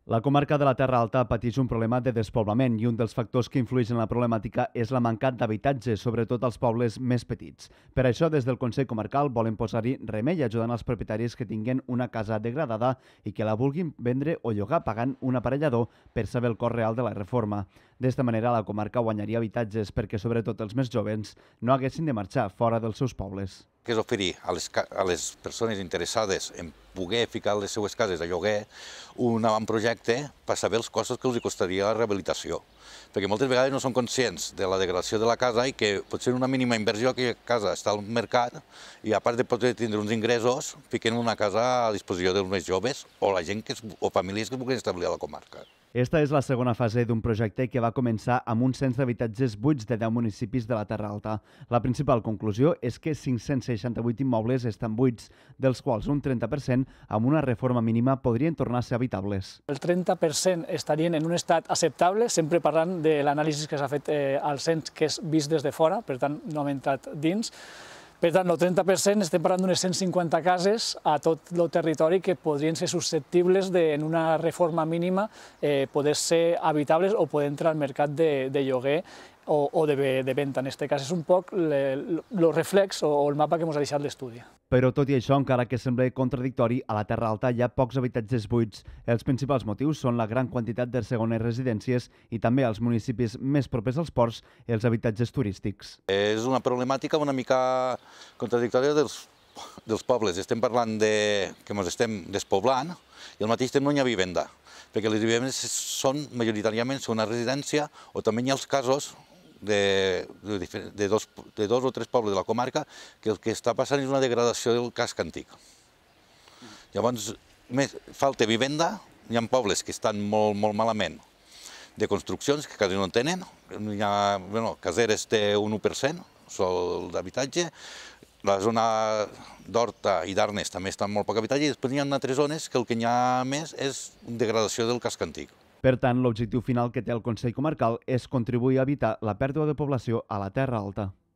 La comarca de la Terra Alta pateix un problema de despoblament i un dels factors que influeix en la problemàtica és la mancat d'habitatge, sobretot als pobles més petits. Per això, des del Consell Comarcal volen posar-hi remei ajudant als propietaris que tinguen una casa degradada i que la vulguin vendre o llogar pagant un aparellador per saber el cost real de la reforma. D'esta manera, la comarca guanyaria habitatges perquè, sobretot els més joves, no haguessin de marxar fora dels seus pobles. Que és oferir a les persones interessades en poder ficar les seues cases a lloguer un avantprojecte per saber els costos que els costaria la rehabilitació. Perquè moltes vegades no són conscients de la degradació de la casa i que potser una mínima inversió que casa està al mercat i a part de poder tindre uns ingressos, fiquen una casa a disposició dels més joves o la gent o famílies que es vulguin establir a la comarca. Esta és la segona fase d'un projecte que va començar amb un cens d'habitatges buits de 10 municipis de la Terra Alta. La principal conclusió és que 568 immobles estan buits, dels quals un 30% amb una reforma mínima podrien tornar a ser habitables. El 30% estarien en un estat acceptable, sempre parlant de l'anàlisi que s'ha fet al cens, que és vist des de fora, per tant no hem entrat dins. Per tant, el 30% estem parlant d'unes 150 cases a tot el territori que podrien ser susceptibles en una reforma mínima poder ser habitables o poder entrar al mercat de lloguer o de venda. En aquest cas és un poc el reflex o el mapa que ens ha deixat l'estudi. Però tot i això, encara que sembla contradictori, a la Terra Alta hi ha pocs habitatges buits. Els principals motius són la gran quantitat de segones residències i també als municipis més propers als ports els habitatges turístics. És una problemàtica una mica contradictòria dels pobles. Estem parlant que ens estem despoblant i al mateix temps no hi ha vivenda, perquè les vivendes són majoritàriament una residència o també hi ha els casos de dos o tres pobles de la comarca que el que està passant és una degradació del casc antic. Llavors, falta vivenda, hi ha pobles que estan molt malament de construccions, que quasi no en tenen, Caseres té un 1% sol d'habitatge, la zona d'Horta i d'Arnes també estan molt poc habitatge i després hi ha altres zones que el que hi ha més és degradació del casc antic. Per tant, l'objectiu final que té el Consell Comarcal és contribuir a evitar la pèrdua de població a la Terra Alta.